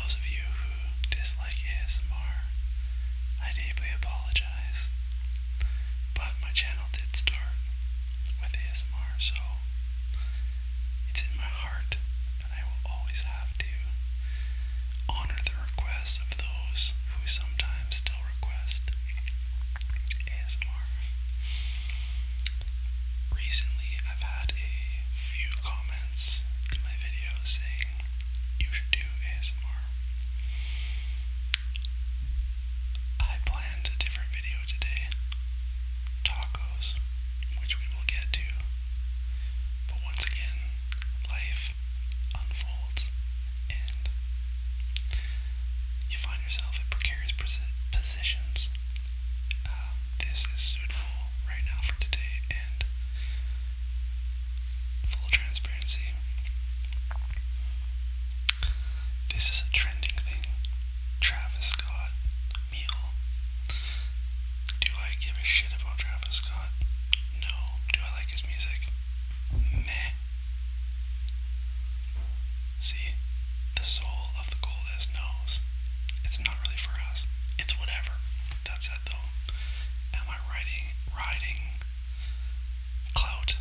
those of you who dislike ASMR, I deeply apologize. But my channel did start with ASMR, so it's in my heart, and I will always have to honor the requests of those who sometimes still request ASMR. Recently, I've had a few comments in my videos saying you should do ASMR. I planned a different video today, tacos, which we will get to, but once again, life unfolds and you find yourself in precarious positions. This is suitable right now for today, and full transparency, this is a trending thing. Travis Scott meal. Do I give a shit about Travis Scott? No. Do I like his music? Meh. See, the soul of the coolest knows it's not really for us. It's whatever. That said, though, am I riding clout?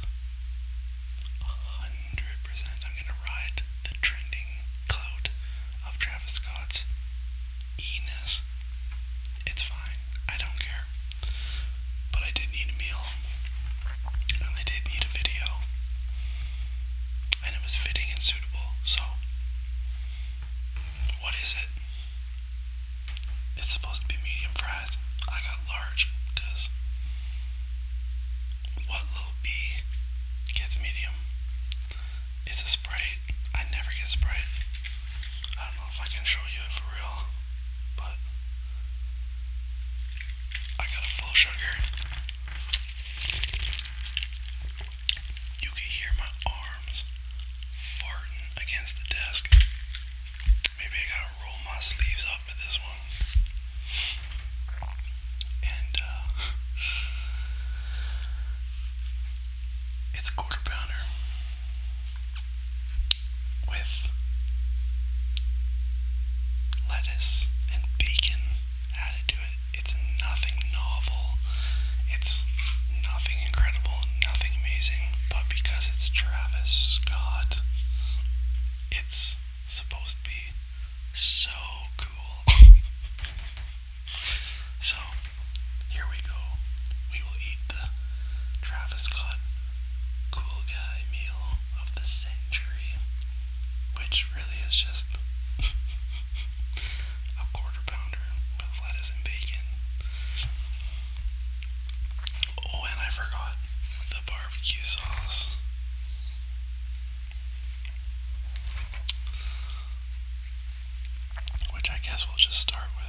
100%. I'm gonna ride the trending clout of Travis Scott's E-ness. It's fine. I don't care. But I did need a meal, and I did need a video, and it was fitting and suitable. So, what is it? It's supposed to be medium fries. I got large, because what little B gets medium? It's a Sprite. I never get Sprite. I don't know if I can show you it for real, but I got a full sugar. You can hear my arms farting against the desk. Maybe I gotta roll my sleeves up with this one. And it's a quarter pounder with lettuce and bacon added to it. It's nothing novel. It's nothing incredible, nothing amazing, but because it's Travis Scott, it's supposed to be so cool. So, here we go. We will eat the Travis Scott cool guy meal of the century, which really is just a quarter pounder with lettuce and bacon. Oh, and I forgot the barbecue sauce. Which I guess we'll just start with.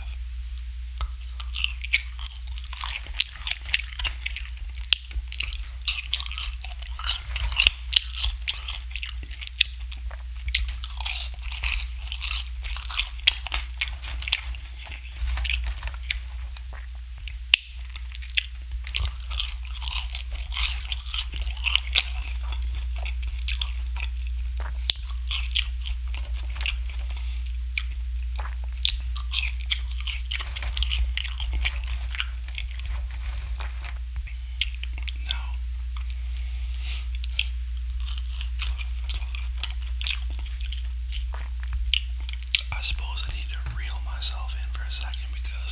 I suppose I need to reel myself in for a second because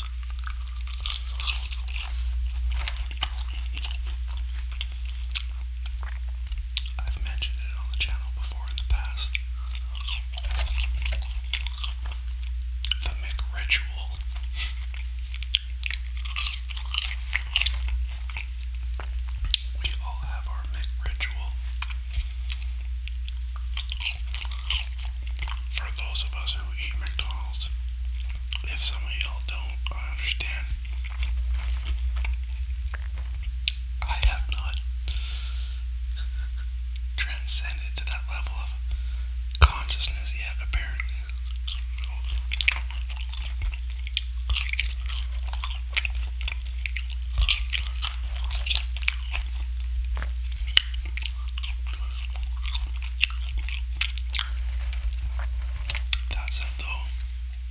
I've mentioned it on the channel before in the past. The McRitual. We all have our McRitual. For those of us who eat McDonald's, if some of y'all don't, I understand. I have not transcended to that level of consciousness yet, apparently. That said, though,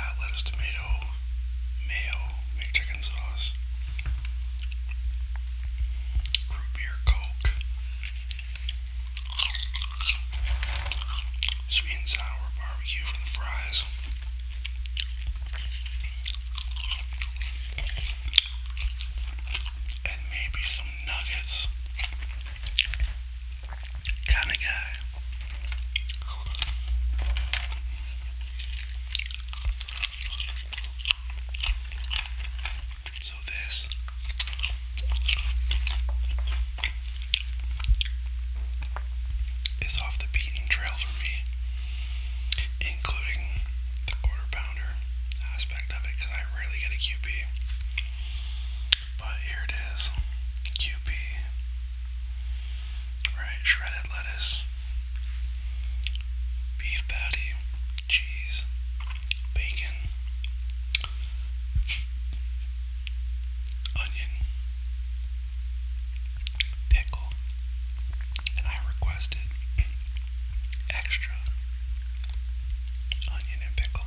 add lettuce, tomato, mayo, make chicken sauce, root beer, Coke, sweet and sour barbecue for the fries, and maybe some nuggets. Kinda guy. So this is off the beaten trail for me, including the quarter pounder aspect of it, because I rarely get a QP. But here it is, QP, right? Shredded lettuce, beef patty, cheese, bacon, onion, pickle, and I requested extra onion and pickle.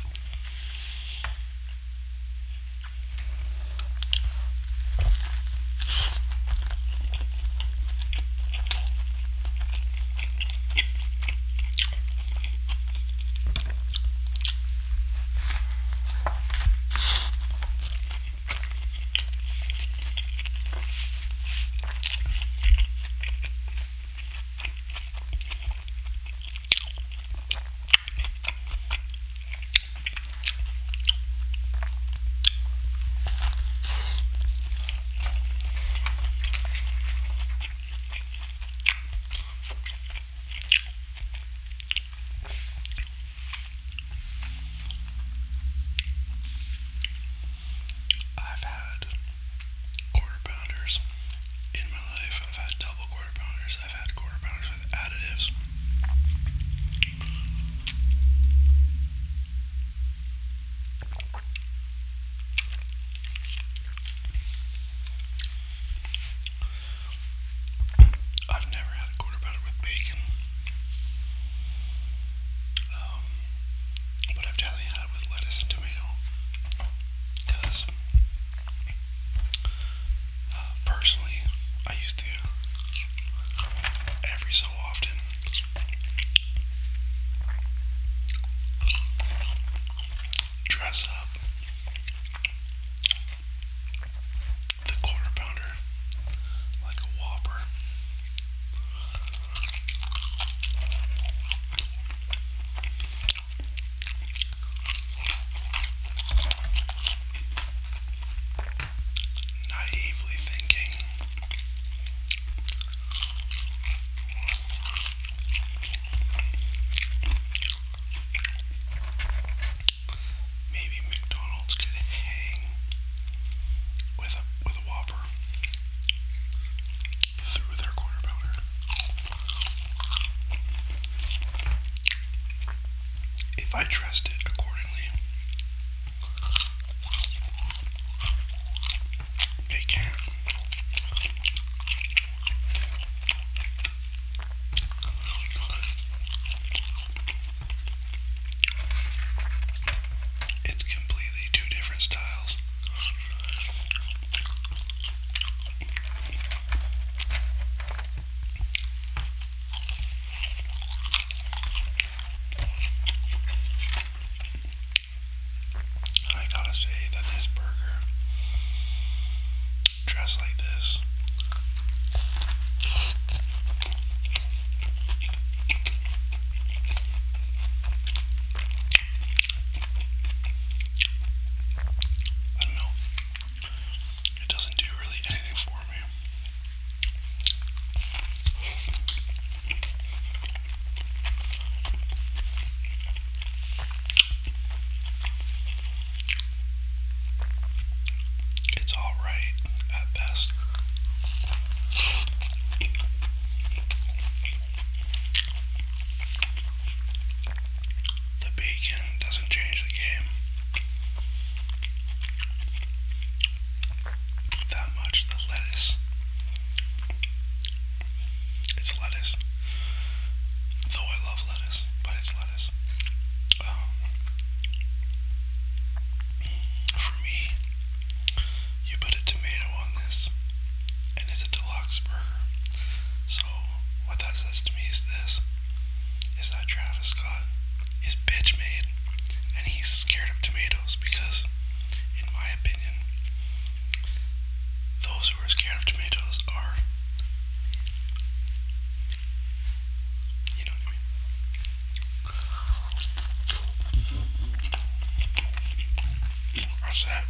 I've had quarter pounders in my life. I've had double quarter pounders. I've had quarter pounders with additives. I've never had a quarter pounder with bacon. But I've definitely had it with lettuce and tomato. Because personally, I used to every so often dress up the quarter pounder like a Whopper. Naively thinking maybe McDonald's could hang with a Whopper through their quarter pounder. If I dressed it accordingly, they can't. It's completely two different styles. I gotta say that this burger, dressed like this, I don't know, it doesn't do really anything for me. It's alright at best. The bacon doesn't change the game that much. The lettuce, it's lettuce. Though I love lettuce, but it's lettuce. says to me is that Travis Scott is bitch made and he's scared of tomatoes because, in my opinion, those who are scared of tomatoes are, you know what I mean? What's that?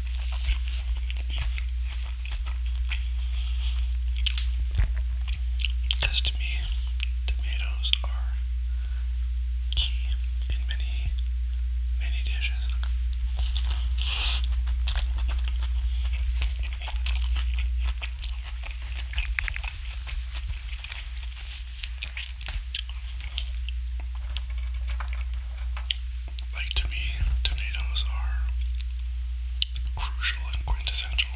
Because to me, tomatoes are key in many, many dishes. Like, to me, tomatoes are crucial and quintessential.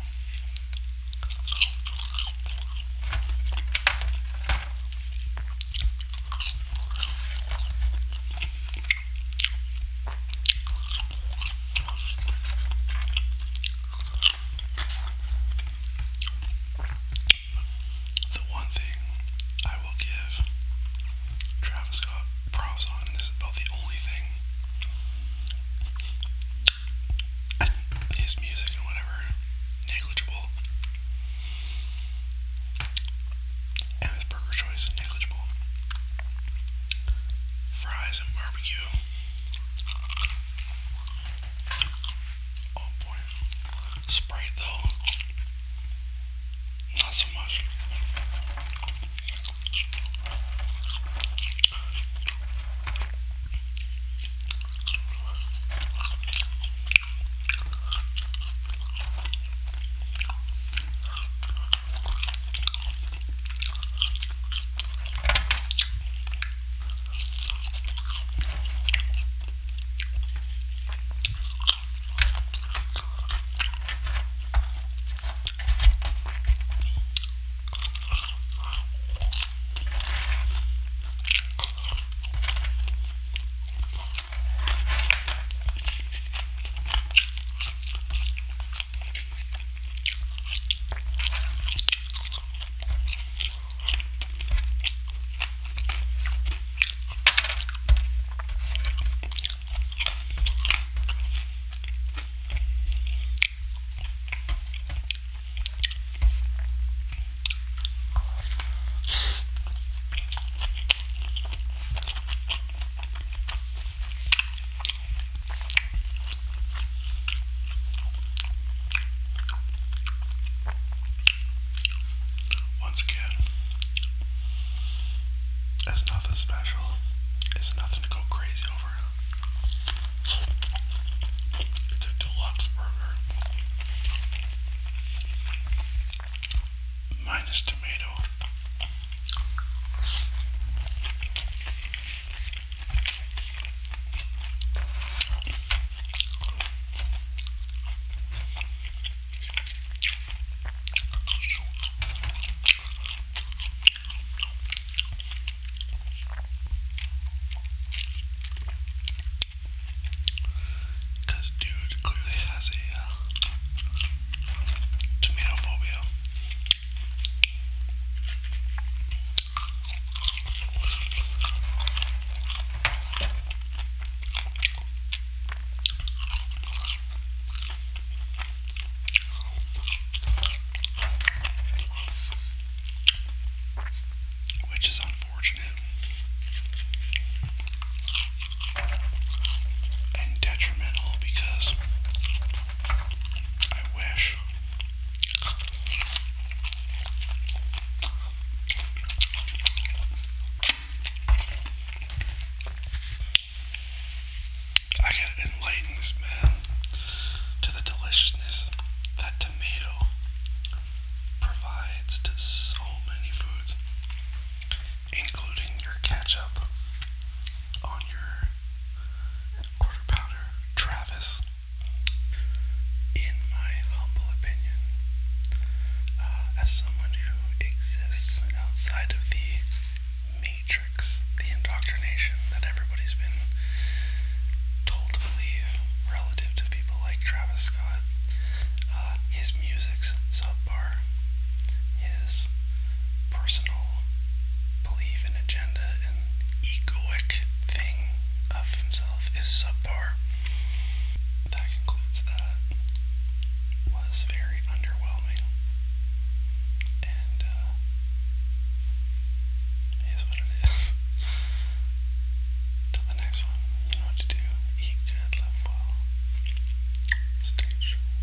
The one thing I will give Travis Scott props on, and this is about the only thing, and his music and whatever, negligible, and his burger choice, negligible. Fries and barbecue, on point. Sprite though, not so much. Once again, it's nothing special. It's nothing to go crazy over. It's a deluxe burger. Minus tomato. Because dude clearly has a tomato phobia. Which is unfortunate and detrimental because I wish I could enlighten this man to the deliciousness that tomato provides to so many foods, including your ketchup on your quarter pounder. Travis, in my humble opinion, as someone who exists outside of the matrix, the indoctrination that everybody's been told to believe relative to people like Travis Scott, his music's subpar. His personal belief in a agenda and egoic thing of himself is subpar. That concludes that. Was very underwhelming. And it is what it is. Till the next one, you know what to do. Eat good, live well. Stay true.